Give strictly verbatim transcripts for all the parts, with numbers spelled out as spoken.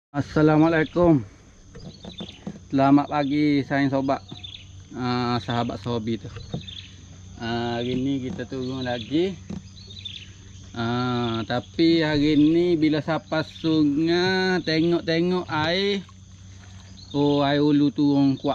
Assalamualaikum. Selamat pagi sayang sobat, uh, sahabat sobi tu. Uh, hari ni kita turun lagi. Uh, tapi hari ni bila sampai sungai tengok-tengok air. Oh, air hulu turun kuat.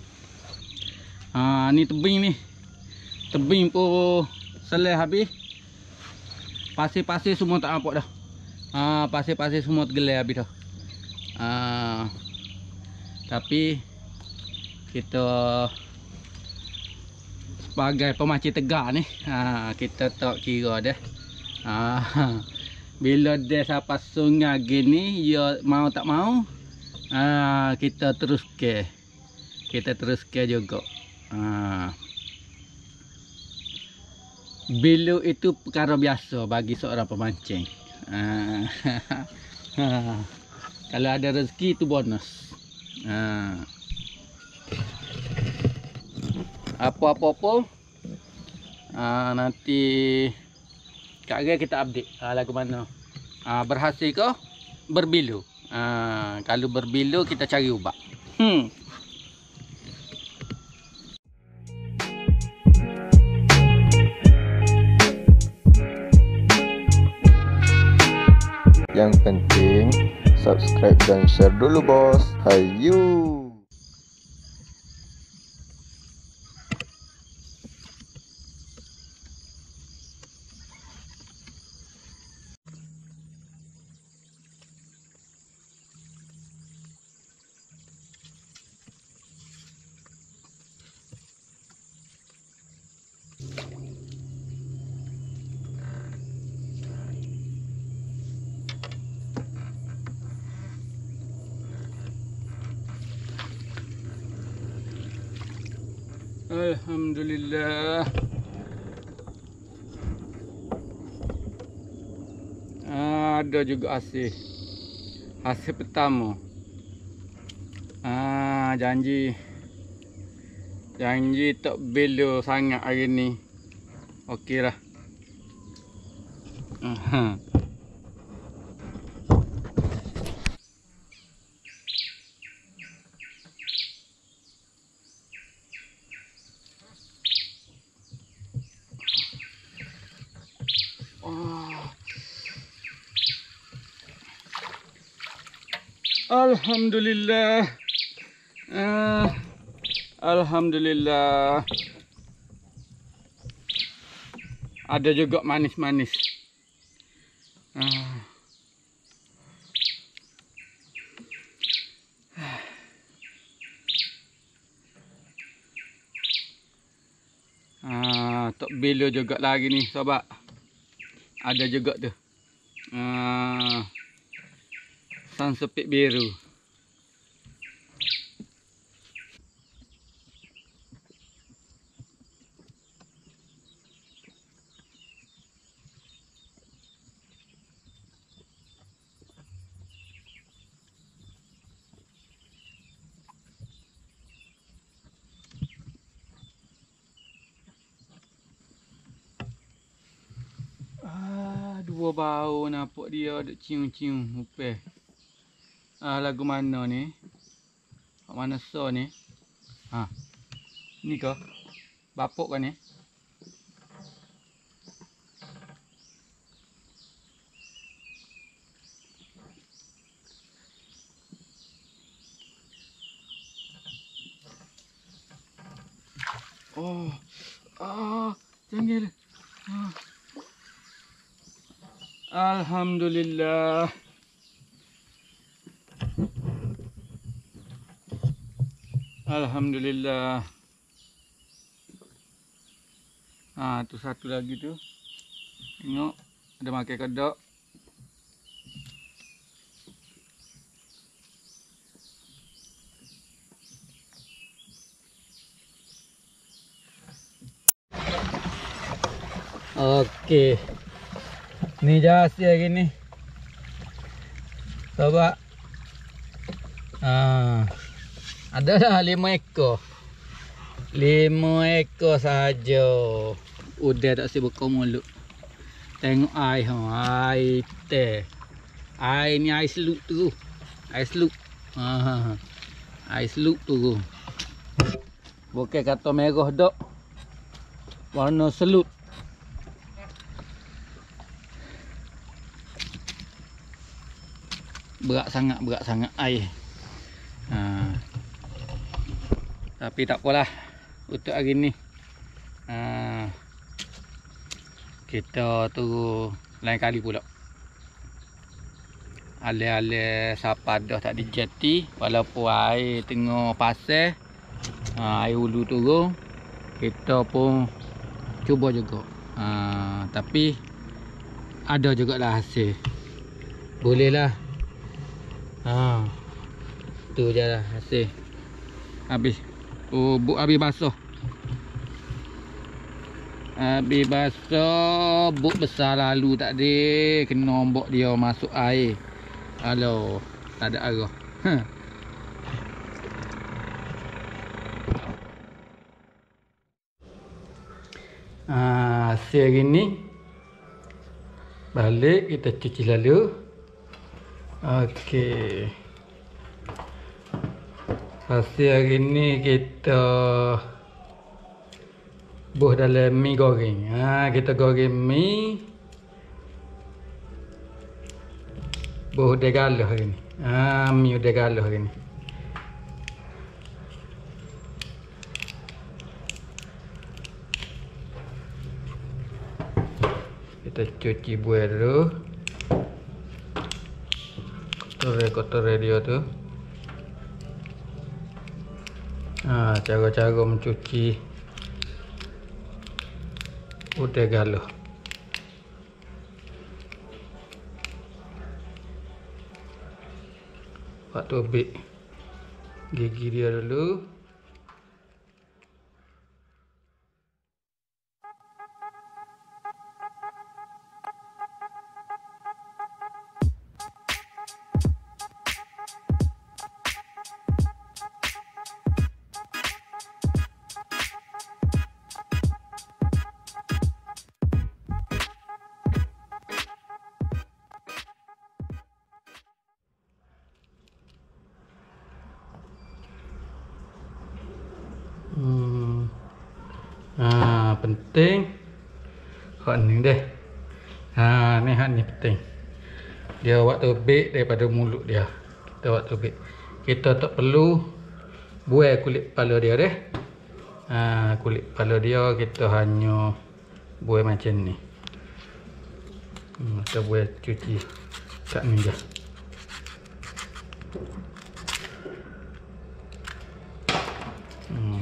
Uh, ni tebing ni. Tebing pun seleh habis. Pasir-pasir semua tak nampak dah. Uh, pasir-pasir semua tergelai habis dah. Uh, tapi kita sebagai pemancing tegak ni, uh, kita tak kira dah. Uh, bila dia sampai sungai gini, ya mau tak mau, uh, kita terus ke, kita terus ke juga. Uh, Bilu itu perkara biasa bagi seorang pemancing. Uh, Kalau ada rezeki itu bonus. Ha. Apa-apa-apa ha, nanti kat hari kita update ha, lagu mana. Ha, berhasil ke berbilu. Ha, kalau berbilu kita cari ubat. Hmm. Yang penting subscribe dan share dulu bos. Hayu. Alhamdulillah. Ada juga hasil. Hasil pertama. Ah, janji. Janji tak belo sangat hari ni. Okey lah. Aha. Alhamdulillah. uh, Alhamdulillah. Ada juga manis-manis. uh. uh, Tok Bilo juga lagi ni sobat. Ada juga tu. uh. Sang sepik biru. Ah, dua bau nampak dia ada cium-cium upeh. Ah, lagu mana ni? Mana so ni? Ha. Ni ke? Bapuk kan ni? Oh. Ah, jangan. Ah. Alhamdulillah. Alhamdulillah. Ah, tu satu lagi tu. Tengok ada makan kedok. Okey. Ni jasi lagi ni. Coba. Ah. Ada dah lima ekor. Lima ekor sahaja. Udah tak si buka mulut. Tengok air ha, air teh. Air ni air seluk tu. Ais loop. Ha. Ais loop tu. Bukan kata merah dak. Warna selut. Berat sangat, berat sangat air. Ha. Tapi tak apalah. Untuk hari ni ha, kita tu lain kali pula. Ale-ale siapa dah tak dijeti, walaupun air tengah pasal, ha, air hulu turun, kita pun cuba juga. Ha, tapi ada jugalah hasil. Boleh lah. Ha, tu je lah hasil. Habis. Oh, buk habis basah. Habis basah, buk besar lalu tak ada. Kena ombak dia masuk air. Halo, tak ada arah. Huh. Ah, hasil hari ni balik kita cuci lalu. Okey. Hasil hari ni kita buh dalam mi goreng. Ha, kita goreng mi. Buh udah galuh hari ni. Ha, mi udah galuh hari ni. Kita cuci buah dulu. Kotor-kotor dia tu. Ha, cara-cara mencuci udah galuh. Waktu ambil gigi dia dulu. Hmm. Ha, penting hak ni deh. Ha, ni hak ni penting. Dia waktu bek daripada mulut dia. Kita waktu bek. Kita tak perlu buai kulit kepala dia deh. Ha, kulit kepala dia kita hanya buai macam ni. Hmm, kita buai cuci kat ni je. Hmm.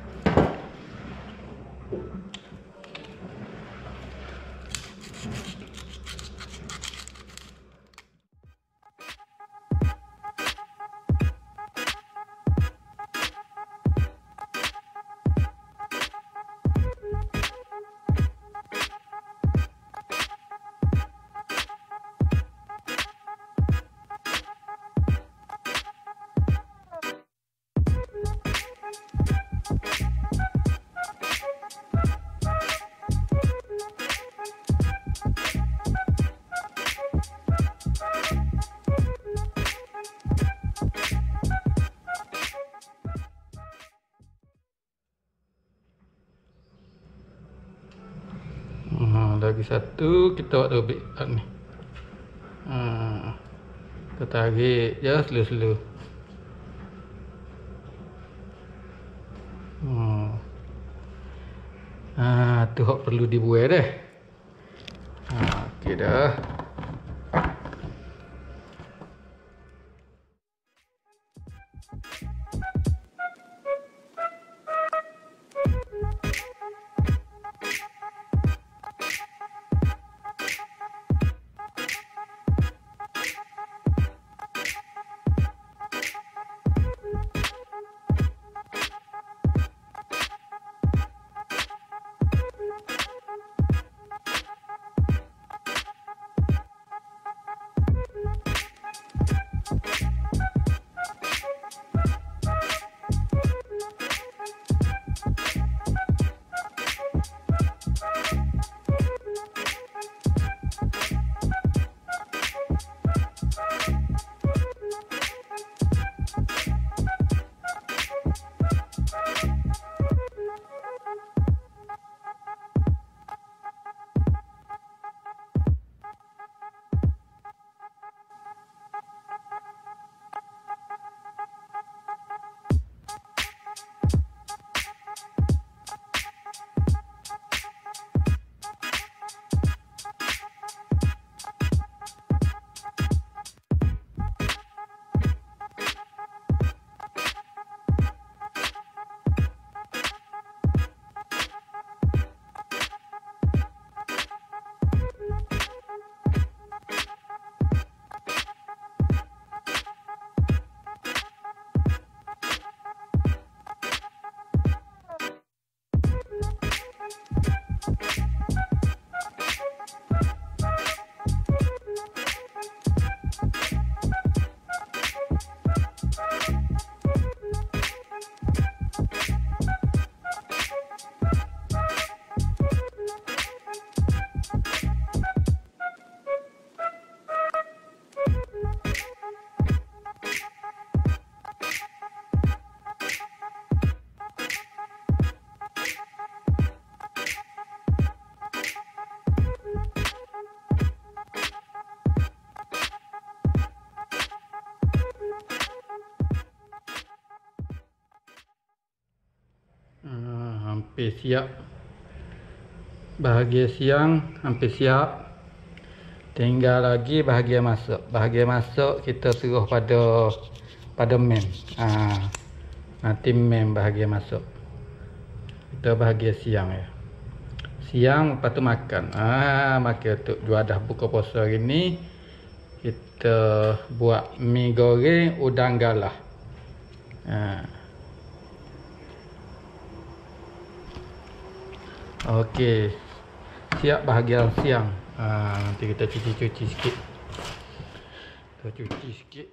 Ha, lagi satu kita buat tobik ni. Ha, kita tarik je slow-slow. Ha. Ha, tu hak perlu dibuai dah. Ha, okey dah. hampir siap. Bahagian siang hampir siap. Tinggal lagi bahagian masak. Bahagian masak kita suruh pada pada mem. Ha, nanti mem bahagian masak. Kita bahagian siang ya. Siang lepas tu makan. Ah, ha, makan untuk juadah buka puasa hari ni kita buat mi goreng udang-galah. Ha. Okey. Siap bahagian siang. Ha, nanti kita cuci-cuci sikit. Kita cuci sikit.